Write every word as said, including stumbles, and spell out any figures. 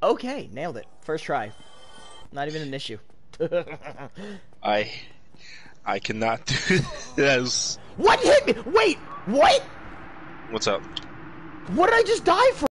Okay, nailed it. First try. Not even an issue. I I cannot do this. What hit me? Wait, what? What's up? What did I just die for?